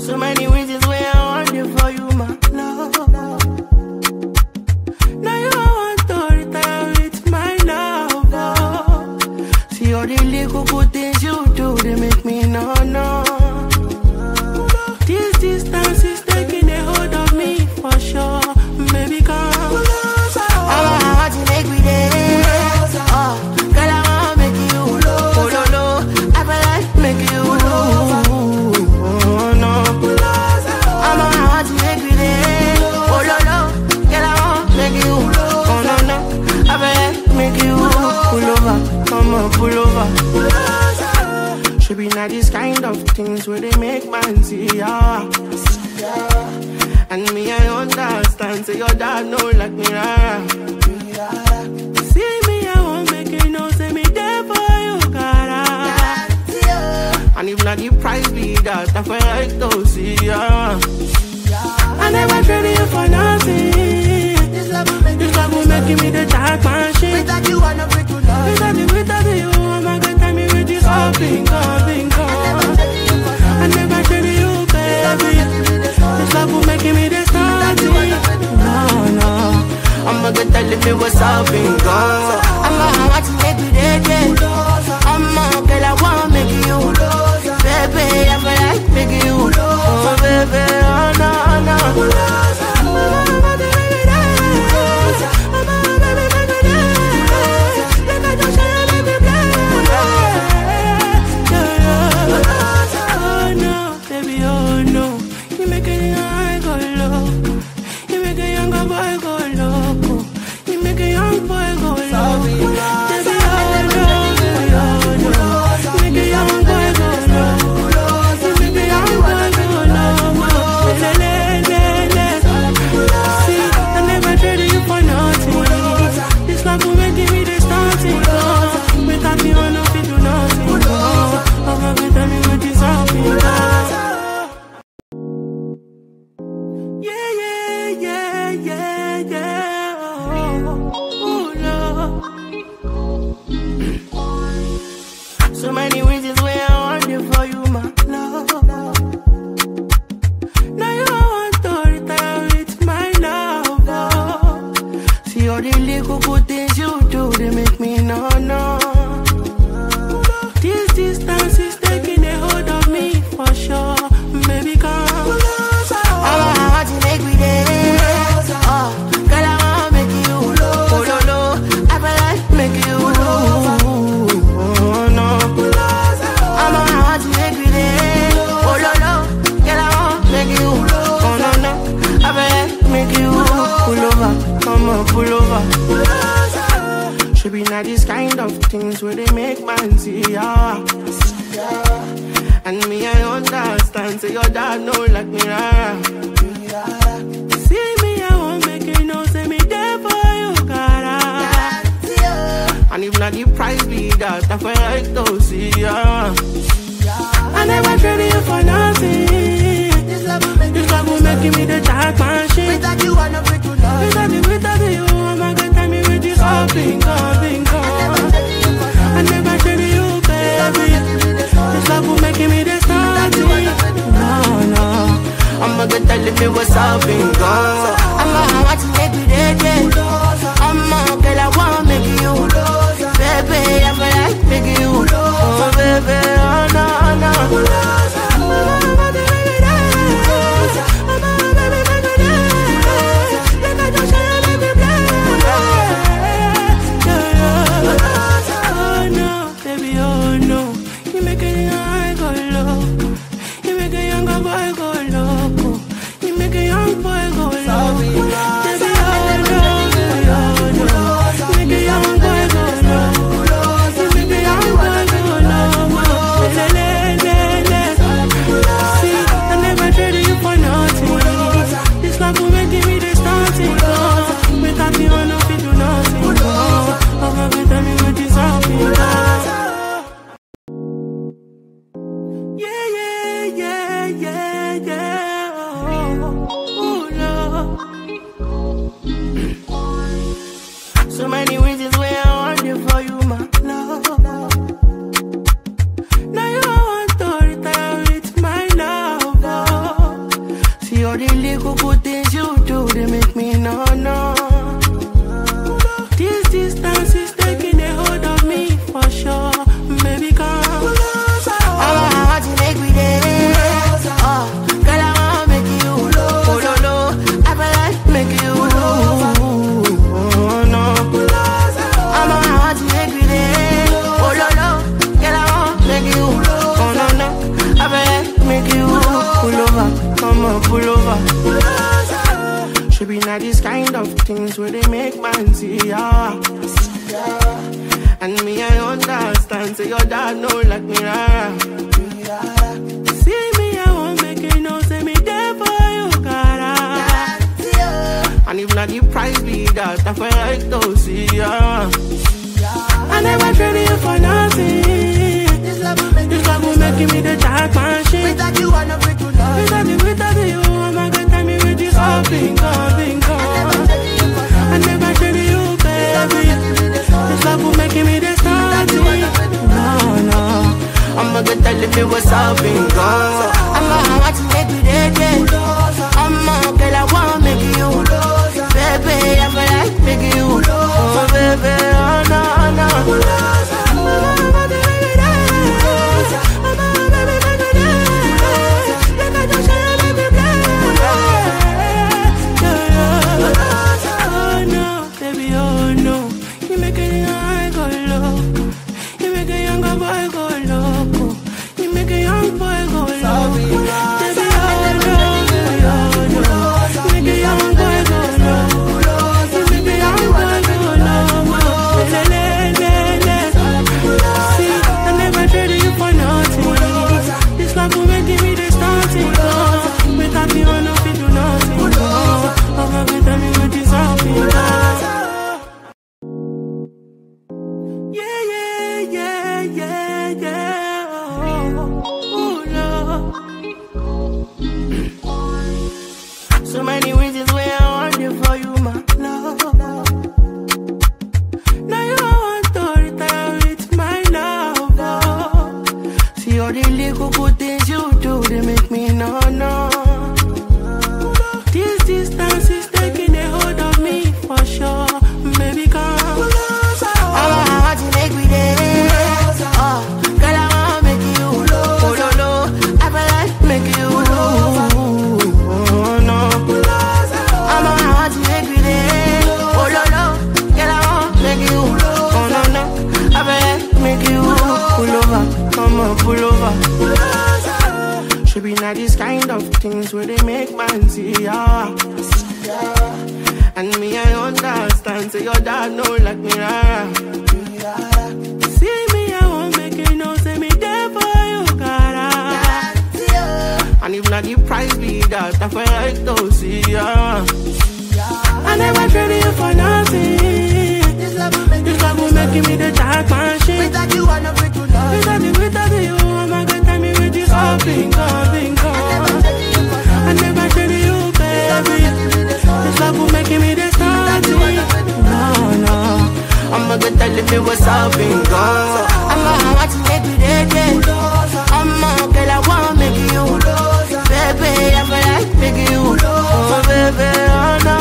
So many reasons where I want it for you, my love. Now you want to retire with my love. See all the little good things you do, they make me no. This distance is taking a hold of me for sure. Baby, come. I want to make me there. Oh, girl, I want to make you. Oh, no. I feel like make you. Oh, no. I want to make me there. Oh, no. Girl, I want to make you. Oh, no. I feel like make you. Pull over. Come on, pull over. Should be not these kind of things where they make man see ya. And me, I understand. Say your dad know like me, see me, I won't make it no. Say me there for you, gotta. And if not the price be that, I feel like to see ya. I never traded you for nothing. This love will make me the dark machine. Without you, I'm not free to love. Without you, I'm a good time with this whole thing. I never traded you, baby. This love will make me the starting. No. I'ma get telling me what's up and go. I'ma want to make you there. I'ma girl, I wanna make you. Baby, I feel like making you. Oh, baby, oh, no. So many reasons where I want it for you, my love. Now you want to retire with my love. See all the little good things you do, they make me no. This distance is taking a hold of me for sure. Baby, come. I want to make me there. Oh, girl, I want to make you. Oh, no. I feel like make you. Pull over. Should be not these kind of things where they make man see ya. And me, I understand. Say your dad know like me, see me, I won't make it no. Say me there for you, gotta. And if not the price be that, I feel like to see ya. I never traded you for nothing. This love will make me the dark machine. Without you, I'm not free to love. Without you, I'm a good time with this whole thing. I never traded you, baby. This love will make me the starting. No. I'ma get telling me what's up and go. I'ma want to make you there. I'ma girl, I wanna make you. Baby, I feel like making you. Oh, baby, oh, no. So many reasons where I want it for you, my love. Now you want to retire with my love. pull over. Should be not this kind of things where they make man see ya. And me, I understand, say your dad know like me, see me, I won't make it, no, say me there for you, gotta. And if not the price be that, I feel like to see ya. I never traded you for nothing. This love will make me the jack machine. Without you, I'm not free to love. Without you, I'm not gonna tell me with this all bingo. I never traded you, baby. This love will make me the starting. No. I'ma get tell me what's up, bingo. I'ma watch you make me dead. I'ma girl, I wanna make you. Baby, I feel like making you. Oh, baby, oh, no. So many reasons why I want it for you, my love. Now you want to retire with my love. See all the little good things you do, they make me no. This distance is taking a hold of me for sure. Baby, come. I want to make me there. Oh, girl, I want to make you. Oh, no. I feel like make you. Pull over. Should be not this kind of things where they make man see ya. And me, I understand, say your dad know like me, see me, I won't make it, no, say me there for you, gotta. And if not the price be that, I feel like to see ya. I never traded you for nothing. This love will make me the jack machine. Without you, I'm not free to love. Without you, I'm not gonna tell me with this all bingo. I never traded you, baby. This love will make me the starting. No. I'ma gonna tell me what's up, bingo. I'ma watch you make me dead. I'ma girl, I wanna make you. Baby, I feel like making you. Oh, baby, oh, no.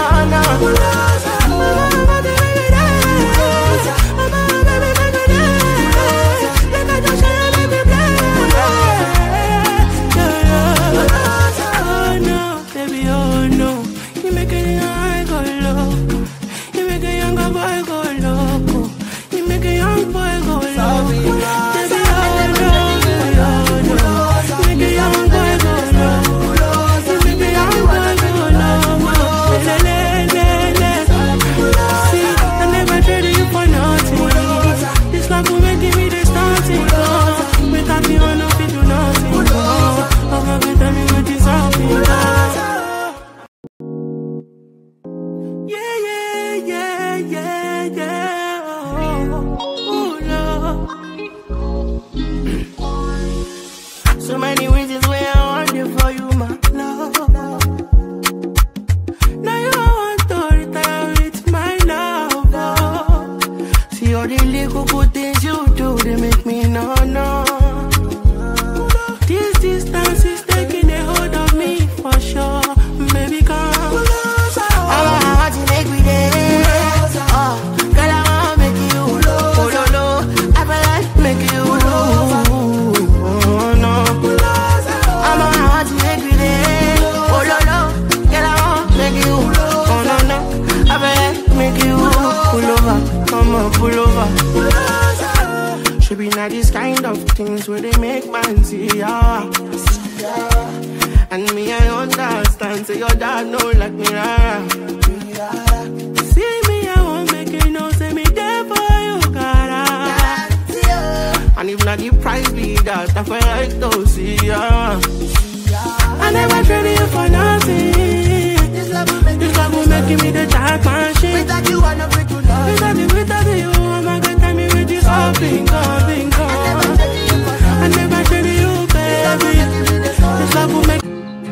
So many reasons why I want it for you, my love. Now you want to retire with my love. See all the little good things you do, they make me no. This distance is taking a hold of me for sure. Baby, come. I want to make me there. Oh, girl, I want to make you. Oh, no. I feel like make you. Pull over. Should be not this kind of things where they make man see ya. And me, I understand. and say your dad know like me, rara. See me, I won't make it, no, say me there for you, cara. And if not the price be that, I feel like to see ya. I never traded you for nothing. This love will make me the jack machine. Without you, I'm not free to love. Without you, I'm not gonna tell me with this all thing gone. I never traded you, baby. This love will make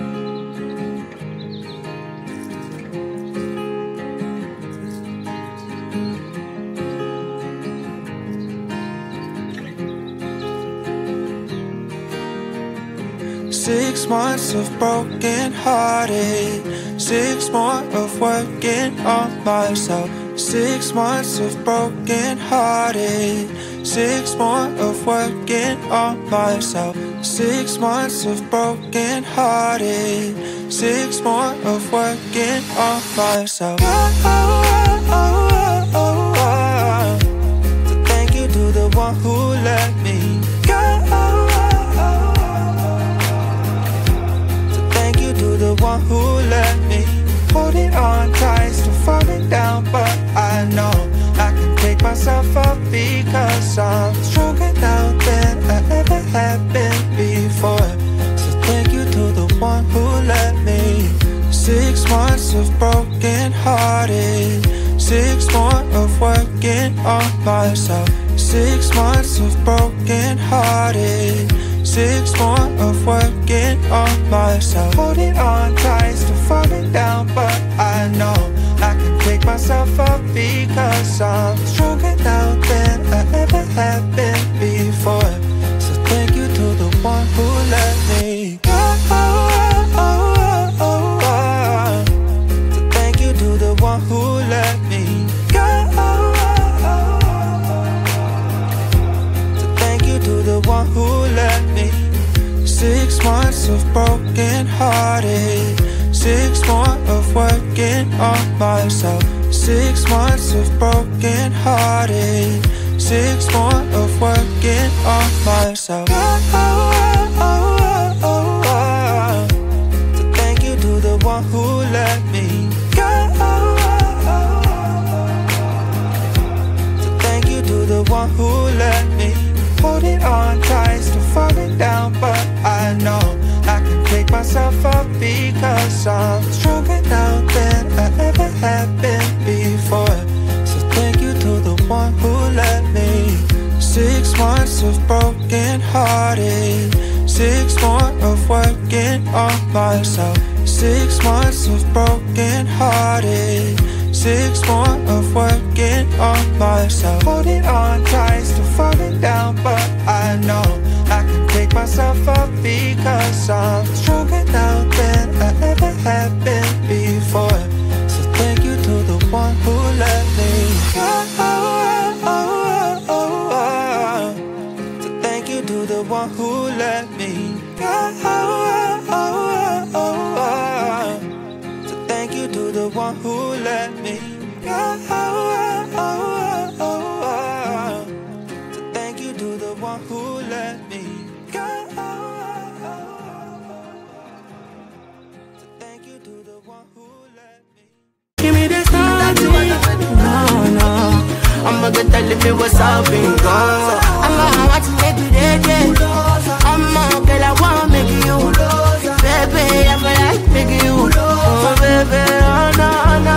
6 months of broken hearted, 6 more of working on myself. 6 months of broken hearted, 6 more of working on myself. 6 months of broken hearted, 6 more of working on myself. So thank you to the one who let me go. To the one who let me hold it on tight, still falling down, but I know I can pick myself up because I'm stronger now than I ever have been before. So thank you to the one who let me. 6 months of broken hearted, 6 more of working on myself. 6 months of broken hearted, 6 more of working on myself. Holding on tight, still falling down, but I know I can pick myself up because I'm stronger now than I ever have been before. So thank you to the one who let me go. So thank you to the one who let me go. So thank you to the one who let me. 6 months of broken hearted, 6 more of working on myself. 6 months of broken hearted, 6 more of working on myself. So thank you to the one who let me go. So thank you to the one who let me hold it on tight, still falling down, but I know I can pick myself up because I'm stronger now than I ever have been before. So thank you to the one who let me. 6 months of broken hearted, 6 more of working on myself. 6 months of broken hearted, 6 more of working on myself. Holding on tight, still falling down, but I know I can pick myself up because I'm stronger now than I ever have been before. So thank you to the one who let me go. So thank you to the one who let me go. So thank you to the one who let me go. So thank you to the one who let me go. So thank you to the one who let me. give me the starting. No, I'ma get tell me what's up and go. I'ma watch you make you dead. I'ma girl, I wanna make you. Baby, I feel like making you. Oh baby, oh no, no.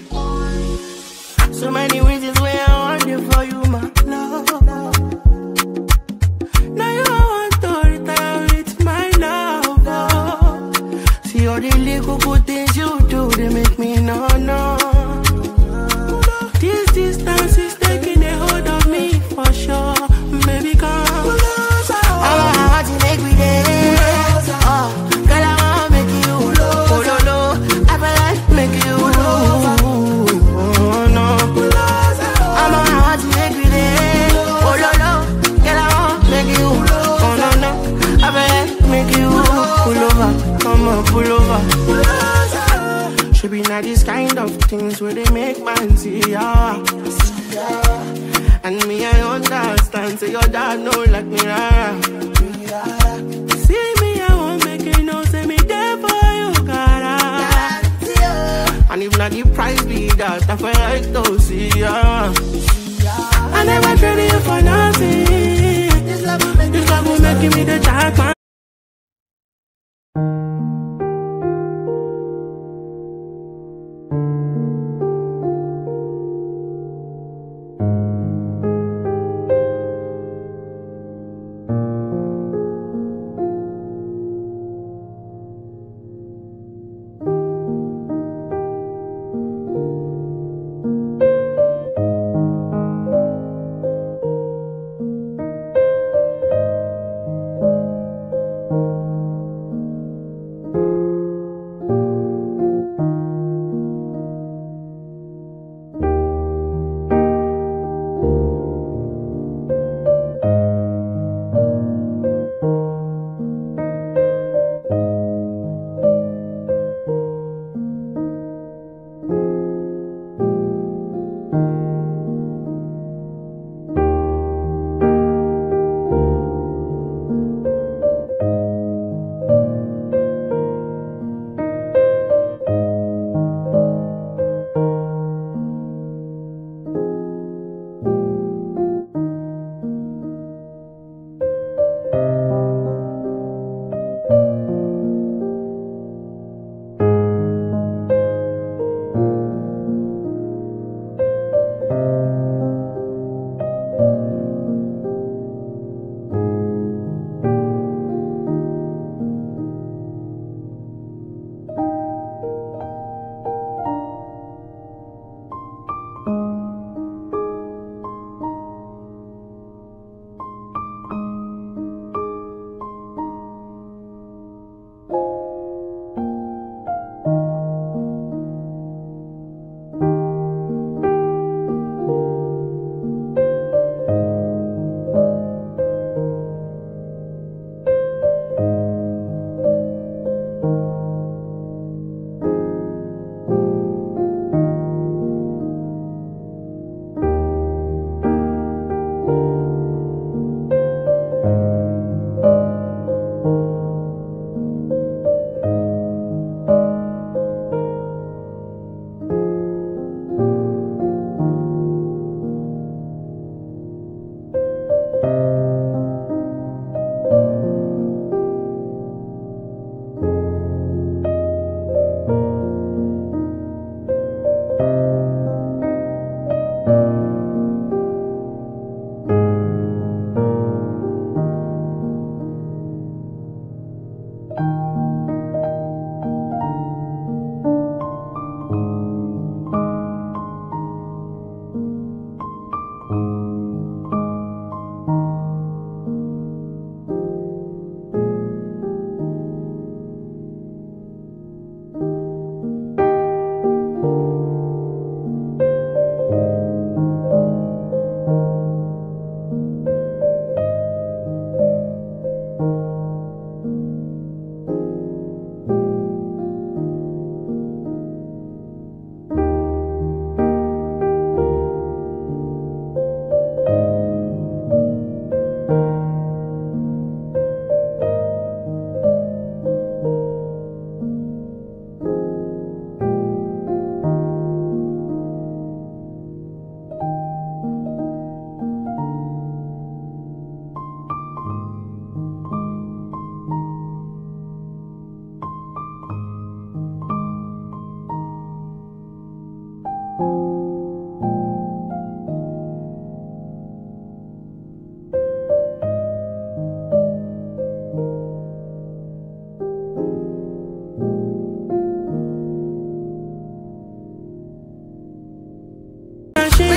So many reasons why I want you for you, my love. all the little good things you do, they make me no. This distance is taking a hold of me for sure. Baby, come. I want to make me dance. Oh, girl, I want to make you. Oh, no. I feel like make you. Oh, no. I want to make me dance. Oh, no. Girl, I want to make you. Oh, no. I feel like make you. Pull over. Come on, pull over. Should be not these kind of things where they make man see ya. And me, I understand. Say your dad know like me, rara. See me, I won't make it no. Say me there for you, cara. And if not the price be that, I feel like to see ya. I never traded you for nothing. This love will make me the jackpot.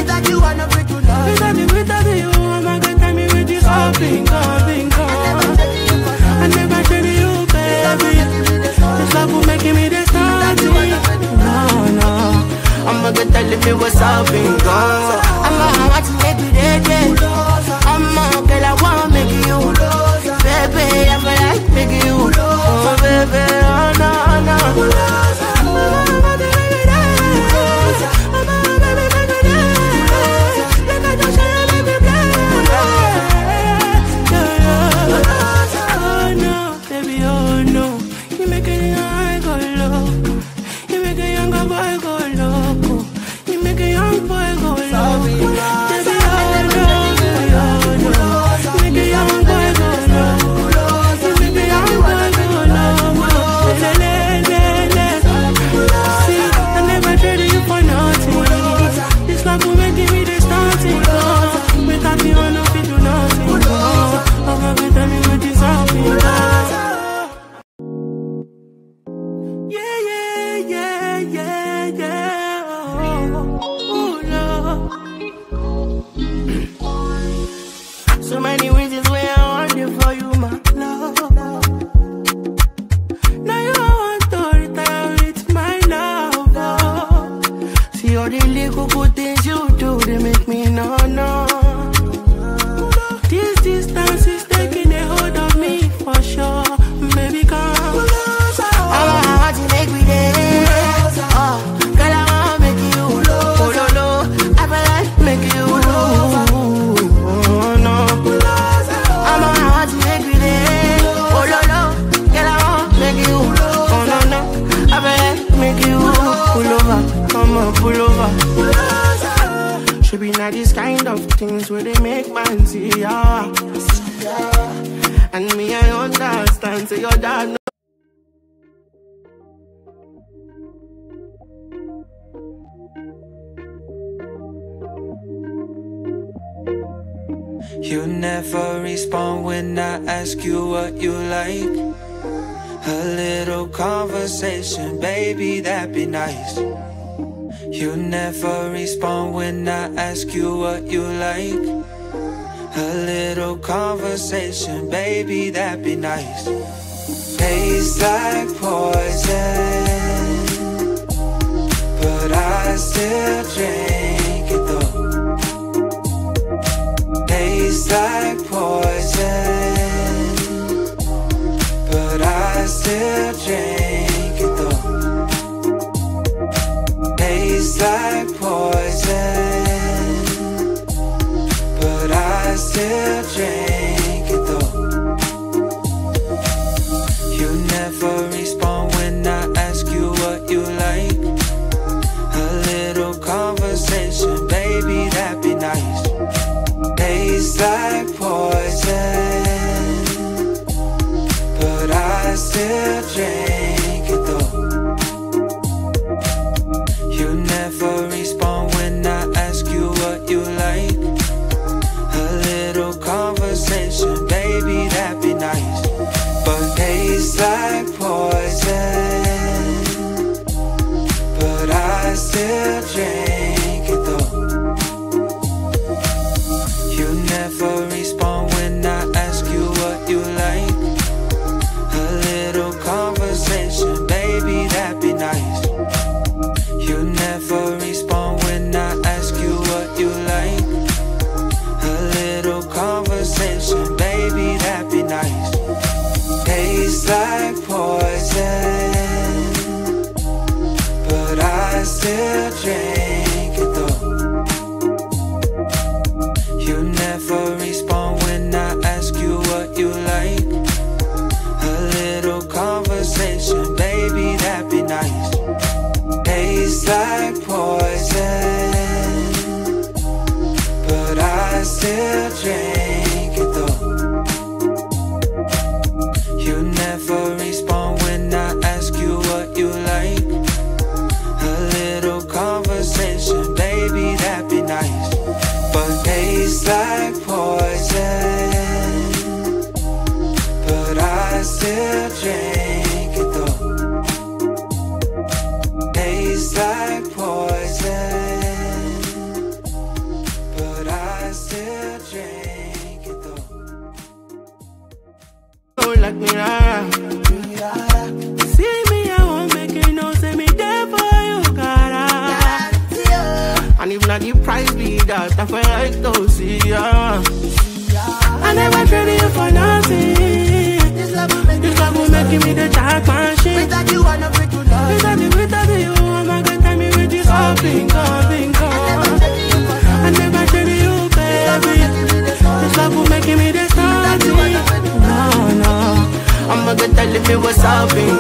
Without you, I know we do nothing. Without you, I'm not gonna tell me with this all bingo. I never traded you, baby. This love will making me this starting. No, I'ma get telling me what's up, bingo. I'ma watch you make me dead. I'ma girl, I wanna make you, baby. I feel like making you, oh baby, oh no. So many reasons why I want it for you, my love. Now you want to retire with my love. See all the little good things you do, they make me no. This distance is taking a hold of me for sure. Baby, come. I want to make me there. Oh, girl, I want to make you. Oh, no. I feel like make you. Pull over. Should be not these kind of things where they make man see ya. And me, I understand, say your dad. You never respond when I ask you what you like. A little conversation, baby, that'd be nice. You never respond when I ask you what you like. A little conversation, baby, that'd be nice. Tastes like poison, but I still drink it though. Tastes like poison, but I still drink it though. Tastes like poison, but I still drink it though. You never respond when I ask you what you like. A little conversation, baby, that'd be nice. Tastes like poison, but I still drink it though. You never respond when I ask you what you like. A little conversation, baby, that'd be nice. But tastes like poison, but I still drink it though. You never respond when I ask you what you like. A little conversation, baby, that'd be nice. You never respond when I ask you what you like. A little conversation, baby, that'd be nice. Tastes like poison, but I still drink it though. You never respond when I ask you what you like. A little conversation, baby, that'd be nice. Tastes like poison, but I still drink it though. You never respond when I ask you what you like. A little conversation, baby, that'd be nice. But tastes like poison, but I still drink it though. Tastes like poison, I feel like to see ya. I never traded you for nothing. This love will making me the dark machine. Without you, I'm not free to love. Without you, I'm not gonna time me with this all bingo. I never traded you, baby. This love will making me the starting. No, I'ma get telling me what's up,